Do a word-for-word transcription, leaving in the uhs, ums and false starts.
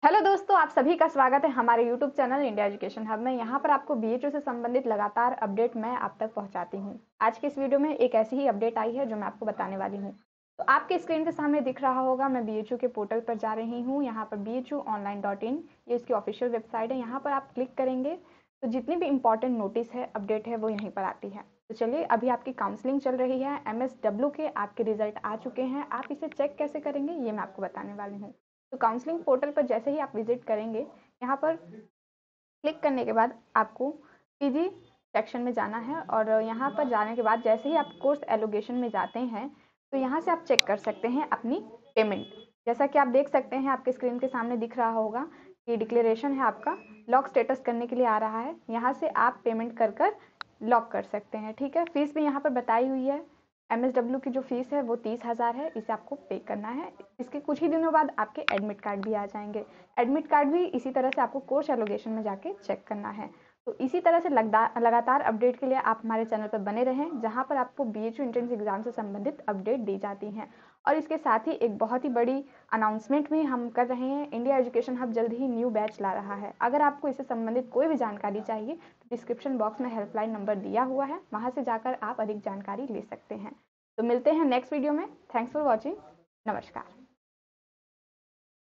Hello दोस्तों, आप सभी का स्वागत है हमारे YouTube channel India Education Hub में। यहाँ पर आपको बीएचयू से संबंधित लगातार अपडेट मैं आप तक पहुँचाती हूँ। आज के इस वीडियो में एक ऐसी ही अपडेट आई है जो मैं आपको बताने वाली हूँ। तो आपके स्क्रीन के सामने दिख रहा होगा, मैं बीएचयू के पोर्टल पर जा रही हूँ। यहाँ पर B H U online dot in ये इसकी ऑफिशियल वेबसाइट है। यहाँ पर आप क्लिक करेंगे तो जितनी भी इंपॉर्टेंट नोटिस है, अपडेट है, वो यहीं पर आती है। तो चलिए, अभी आपकी काउंसलिंग चल रही है। एम एस डब्ल्यू के आपके रिजल्ट आ चुके हैं। आप इसे चेक कैसे करेंगे ये मैं आपको बताने वाली हूँ। तो काउंसलिंग पोर्टल पर जैसे ही आप विजिट करेंगे, यहाँ पर क्लिक करने के बाद आपको पीजी सेक्शन में जाना है और यहाँ पर जाने के बाद जैसे ही आप कोर्स एलोकेशन में जाते हैं तो यहाँ से आप चेक कर सकते हैं अपनी पेमेंट। जैसा कि आप देख सकते हैं, आपके स्क्रीन के सामने दिख रहा होगा कि डिक्लेरेशन है आपका लॉक स्टेटस करने के लिए आ रहा है। यहाँ से आप पेमेंट कर कर लॉक कर सकते हैं। ठीक है, फीस भी यहाँ पर बताई हुई है। एम एस डब्ल्यू की जो फीस है वो तीस हज़ार है, इसे आपको पे करना है। इसके कुछ ही दिनों बाद आपके एडमिट कार्ड भी आ जाएंगे। एडमिट कार्ड भी इसी तरह से आपको कोर्स एलोकेशन में जाके चेक करना है। तो इसी तरह से लगातार अपडेट के लिए आप हमारे चैनल पर बने रहें, जहां पर आपको बीएचयू एंट्रेंस एग्जाम से संबंधित अपडेट दी जाती हैं। और इसके साथ ही एक बहुत ही बड़ी अनाउंसमेंट भी हम कर रहे हैं। इंडिया एजुकेशन हब जल्द ही न्यू बैच ला रहा है। अगर आपको इससे संबंधित कोई भी जानकारी चाहिए तो डिस्क्रिप्शन बॉक्स में हेल्पलाइन नंबर दिया हुआ है, वहां से जाकर आप अधिक जानकारी ले सकते हैं। तो मिलते हैं नेक्स्ट वीडियो में। Thanks for watching. नमस्कार।